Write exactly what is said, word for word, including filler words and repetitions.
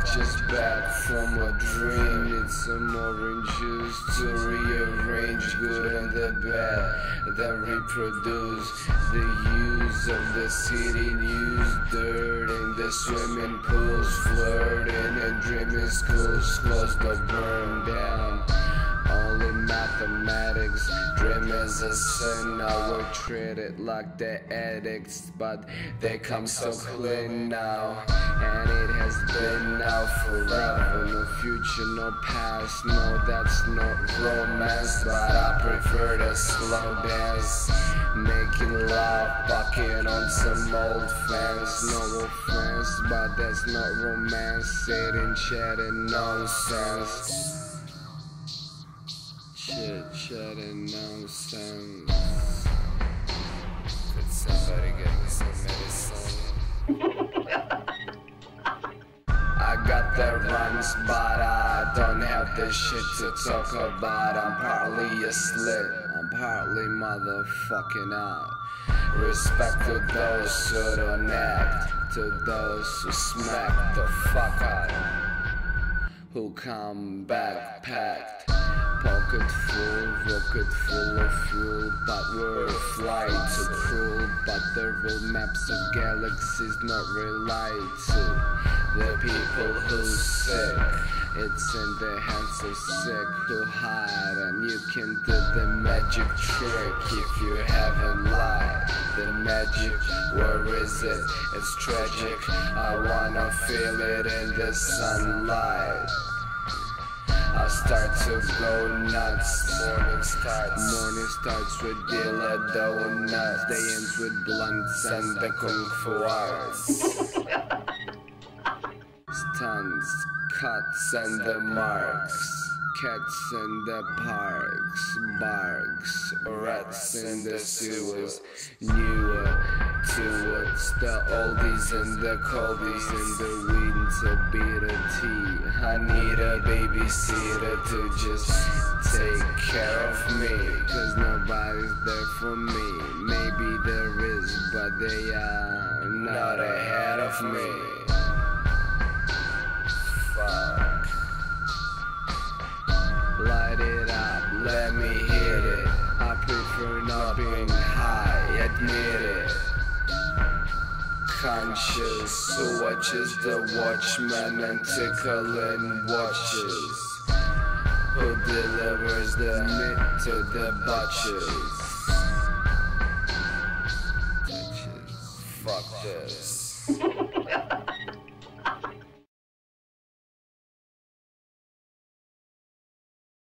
just back from a dream. Need some orange juice to rearrange good and the bad, then reproduce the use of the city news. Dirt in the swimming pools, flirting and dreaming schools, close the burn down. Only mathematics, dream is a sin. Now we're treated like the addicts, but they come so clean now. And it has been now forever. No future, no past, no that's not romance. But I prefer the slow dance, making love, bucking on some old fans. No offense, but that's not romance. Sitting, chatting nonsense. Chit chatting nonsense. Could somebody get me some medicine? I got the rhymes, but I don't have the shit to talk about. I'm partly asleep, I'm partly motherfucking out. Respect to those who don't act, to those who smack the fuck out, who come back packed. Pocket full, rocket full of fuel, but we're flight too cruel. But the real maps of galaxies not relate to the people who sick. It's in the hands of sick who hide, and you can do the magic trick if you haven't lied. The magic, where is it? It's tragic. I wanna feel it in the sunlight. I start to go nuts. Morning starts. Morning starts with dealer donuts. Day ends with blunts and the Kung Fu arts. Stunts, cuts and the marks. Cats in the parks, barks, rats in the sewers. Newer towards the oldies and the coldies in the wind to beat a tea. I need a babysitter to just take care of me, cause nobody's there for me. Maybe there is, but they are not ahead of me. Fuck. Light it up, let me hit it. I prefer not being high, admit it. Conscious, who watches the watchman and tickling watches, who delivers the meat to the butchers. Touches. Fuck this.